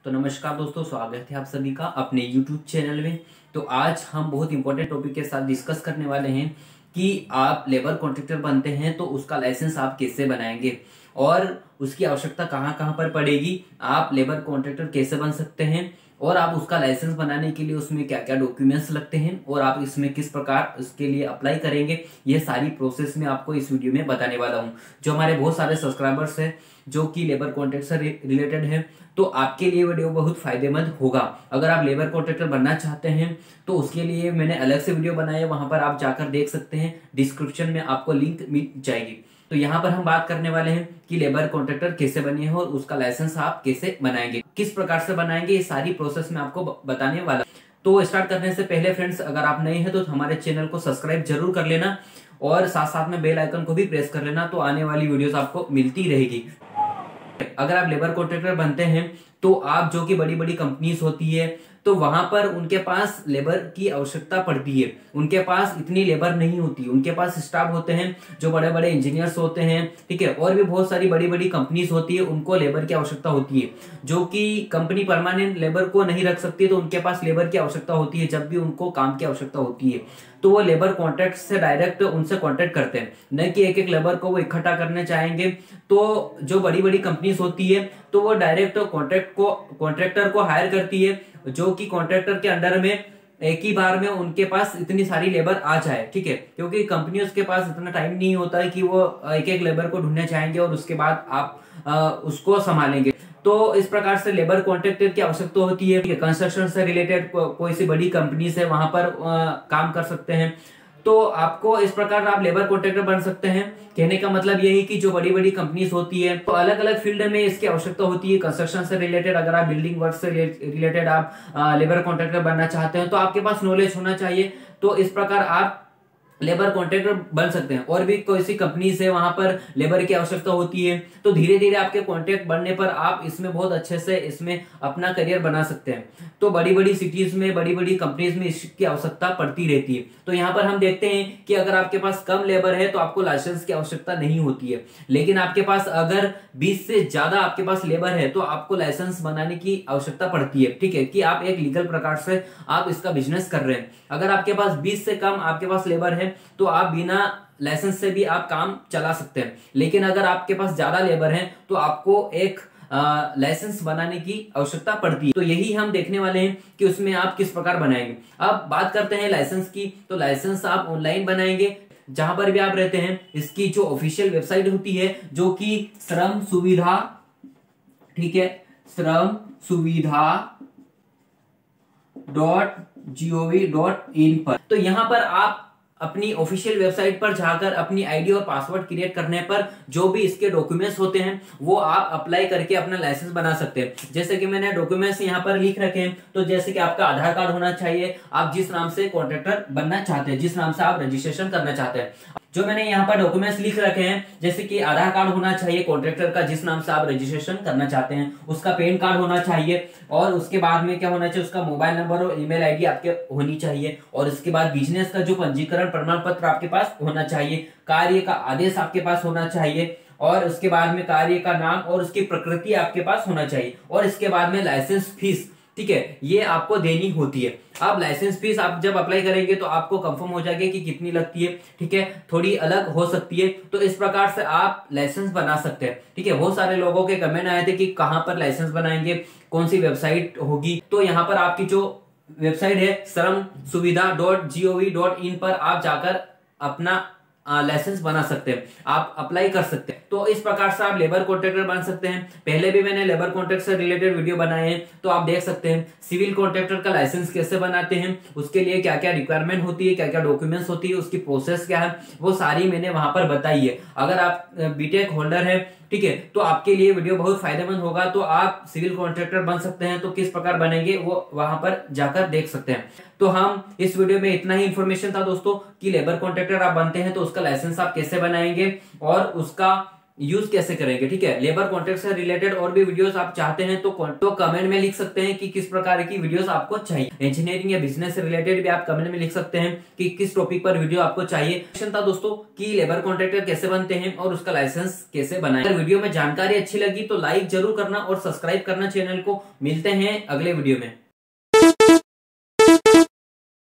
तो नमस्कार दोस्तों, स्वागत है आप सभी का अपने YouTube चैनल में। तो आज हम बहुत इंपॉर्टेंट टॉपिक के साथ डिस्कस करने वाले हैं कि आप लेबर कॉन्ट्रैक्टर बनते हैं तो उसका लाइसेंस आप कैसे बनाएंगे और उसकी आवश्यकता कहाँ कहाँ पर पड़ेगी, आप लेबर कॉन्ट्रैक्टर कैसे बन सकते हैं और आप उसका लाइसेंस बनाने के लिए उसमें क्या क्या डॉक्यूमेंट्स लगते हैं और आप इसमें किस प्रकार उसके लिए अप्लाई करेंगे, ये सारी प्रोसेस में आपको इस वीडियो में बताने वाला हूँ। जो हमारे बहुत सारे सब्सक्राइबर्स हैं जो कि लेबर कॉन्ट्रैक्ट से रिलेटेड है, तो आपके लिए वीडियो बहुत फायदेमंद होगा। अगर आप लेबर कॉन्ट्रैक्टर बनना चाहते हैं तो उसके लिए मैंने अलग से वीडियो बनाया है, वहां पर आप जाकर देख सकते हैं, डिस्क्रिप्शन में आपको लिंक मिल जाएगी। तो यहाँ पर हम बात करने वाले हैं कि लेबर कॉन्ट्रैक्टर कैसे बने हैं और उसका लाइसेंस आप कैसे बनाएंगे, किस प्रकार से बनाएंगे, ये सारी प्रोसेस में आपको बताने वाला। तो स्टार्ट करने से पहले फ्रेंड्स, अगर आप नए हैं तो हमारे चैनल को सब्सक्राइब जरूर कर लेना और साथ साथ में बेल आइकन को भी प्रेस कर लेना, तो आने वाली वीडियोस आपको मिलती रहेगी। अगर आप लेबर कॉन्ट्रैक्टर बनते हैं तो आप जो कि बड़ी बड़ी कंपनीज होती है तो वहां पर उनके पास लेबर की आवश्यकता पड़ती है, उनके पास इतनी लेबर नहीं होती, उनके पास स्टाफ होते हैं जो बड़े बड़े इंजीनियर्स होते हैं, ठीक है, और भी बहुत सारी बड़ी बड़ी कंपनीज होती है, उनको लेबर की आवश्यकता होती है। जो कि कंपनी परमानेंट लेबर को नहीं रख सकती तो उनके पास लेबर की आवश्यकता होती है, जब भी उनको काम की आवश्यकता होती है तो वो लेबर कॉन्ट्रैक्ट से डायरेक्ट उनसे कॉन्ट्रैक्ट करते हैं, न कि एक एक लेबर को वो इकट्ठा करने चाहेंगे। तो जो बड़ी बड़ी कंपनीज होती है तो वो डायरेक्ट कॉन्ट्रैक्टर को हायर करती है, जो कि कॉन्ट्रैक्टर के अंडर में एक ही बार में उनके पास इतनी सारी लेबर आ जाए, ठीक है, क्योंकि कंपनियों के पास इतना टाइम नहीं होता है कि वो एक एक लेबर को ढूंढने चाहेंगे और उसके बाद आप उसको संभालेंगे। तो इस प्रकार से लेबर कॉन्ट्रैक्टर की आवश्यकता होती है। कंस्ट्रक्शन से रिलेटेड कोई सी बड़ी कंपनी है वहां पर काम कर सकते हैं, तो आपको इस प्रकार आप लेबर कॉन्ट्रैक्टर बन सकते हैं। कहने का मतलब यही कि जो बड़ी बड़ी कंपनीज होती है तो अलग अलग फील्ड में इसकी आवश्यकता होती है। कंस्ट्रक्शन से रिलेटेड, अगर आप बिल्डिंग वर्क से रिलेटेड आप लेबर कॉन्ट्रैक्टर बनना चाहते हैं तो आपके पास नॉलेज होना चाहिए, तो इस प्रकार आप लेबर कॉन्ट्रैक्टर बन सकते हैं। और भी कोई सी कंपनी है वहां पर लेबर की आवश्यकता होती है, तो धीरे धीरे आपके कॉन्ट्रैक्ट बढ़ने पर आप इसमें बहुत अच्छे से इसमें अपना करियर बना सकते हैं। तो बड़ी बड़ी सिटीज में, बड़ी बड़ी कंपनीज में इसकी आवश्यकता पड़ती रहती है। तो यहाँ पर हम देखते हैं कि अगर आपके पास कम लेबर है तो आपको लाइसेंस की आवश्यकता नहीं होती है, लेकिन आपके पास अगर 20 से ज्यादा आपके पास लेबर है तो आपको लाइसेंस बनाने की आवश्यकता पड़ती है, ठीक है, कि आप एक लीगल प्रकार से आप इसका बिजनेस कर रहे हैं। अगर आपके पास 20 से कम आपके पास लेबर है तो आप बिना लाइसेंस से भी आप काम चला सकते हैं, लेकिन अगर आपके पास ज्यादा लेबर है तो आपको एक लाइसेंस बनाने की आवश्यकता पड़ती है। तो यही हम देखने वाले हैं कि उसमें आप किस प्रकार बनाएंगे। अब बात करते हैं लाइसेंस की, तो लाइसेंस आप ऑनलाइन बनाएंगे जहां पर भी आप रहते हैं। इसकी जो ऑफिशियल वेबसाइट होती है जो कि श्रम सुविधा, ठीक है, श्रम सुविधा .gov.in पर, तो यहां पर आप अपनी ऑफिशियल वेबसाइट पर जाकर अपनी आईडी और पासवर्ड क्रिएट करने पर जो भी इसके डॉक्यूमेंट्स होते हैं वो आप अप्लाई करके अपना लाइसेंस बना सकते हैं। जैसे कि मैंने डॉक्यूमेंट्स यहाँ पर लिख रखे हैं, तो जैसे कि आपका आधार कार्ड होना चाहिए, आप जिस नाम से कॉन्ट्रैक्टर बनना चाहते हैं, जिस नाम से आप रजिस्ट्रेशन करना चाहते हैं। जो मैंने यहाँ पर डॉक्यूमेंट्स लिख रखे हैं, जैसे कि आधार कार्ड होना चाहिए कॉन्ट्रैक्टर का जिस नाम से आप रजिस्ट्रेशन करना चाहते हैं, उसका पैन कार्ड होना चाहिए, और उसके बाद में क्या होना चाहिए, उसका मोबाइल नंबर और ईमेल आईडी आपके होनी चाहिए, और इसके बाद बिजनेस का जो पंजीकरण प्रमाण पत्र आपके पास होना चाहिए, कार्य का आदेश आपके पास होना चाहिए, और उसके बाद में कार्य का नाम और उसकी प्रकृति आपके पास होना चाहिए, और इसके बाद में लाइसेंस फीस, ठीक है, ये आपको देनी होती है। अब लाइसेंस फीस आप जब अप्लाई करेंगे तो आपको कंफर्म हो जाएगा कि कितनी लगती है, ठीक है, थोड़ी अलग हो सकती है। तो इस प्रकार से आप लाइसेंस बना सकते हैं, ठीक है। बहुत सारे लोगों के कमेंट आए थे कि कहां पर लाइसेंस बनाएंगे, कौन सी वेबसाइट होगी, तो यहाँ पर आपकी जो वेबसाइट है श्रम सुविधा .gov.in पर आप जाकर अपना लाइसेंस बना सकते हैं, आप अप्लाई कर सकते हैं। तो इस प्रकार से आप लेबर कॉन्ट्रैक्टर बन सकते हैं। पहले भी मैंने लेबर कॉन्ट्रैक्ट से रिलेटेड वीडियो बनाए हैं, तो आप देख सकते हैं। सिविल कॉन्ट्रैक्टर का लाइसेंस कैसे बनाते हैं, उसके लिए क्या क्या रिक्वायरमेंट होती है, क्या क्या डॉक्यूमेंट्स होती है, उसकी प्रोसेस क्या है, वो सारी मैंने वहां पर बताई है। अगर आप बीटेक होल्डर है, ठीक है, तो आपके लिए वीडियो बहुत फायदेमंद होगा। तो आप सिविल कॉन्ट्रैक्टर बन सकते हैं, तो किस प्रकार बनेंगे वो वहां पर जाकर देख सकते हैं। तो हम इस वीडियो में इतना ही इंफॉर्मेशन था दोस्तों कि लेबर कॉन्ट्रैक्टर आप बनते हैं तो उसका लाइसेंस आप कैसे बनाएंगे और उसका यूज कैसे करेंगे। ठीक है, लेबर कॉन्ट्रैक्ट से रिलेटेड और भी वीडियोस आप चाहते हैं तो कमेंट में लिख सकते हैं कि किस प्रकार की वीडियोस आपको चाहिए। इंजीनियरिंग या बिजनेस से रिलेटेड भी आप कमेंट में लिख सकते हैं कि किस टॉपिक पर वीडियो आपको चाहिए। क्वेश्चन था दोस्तों कि लेबर कॉन्ट्रैक्टर कैसे बनते हैं और उसका लाइसेंस कैसे बनाएं। अगर वीडियो में जानकारी अच्छी लगी तो लाइक जरूर करना और सब्सक्राइब करना चैनल को। मिलते हैं अगले वीडियो में।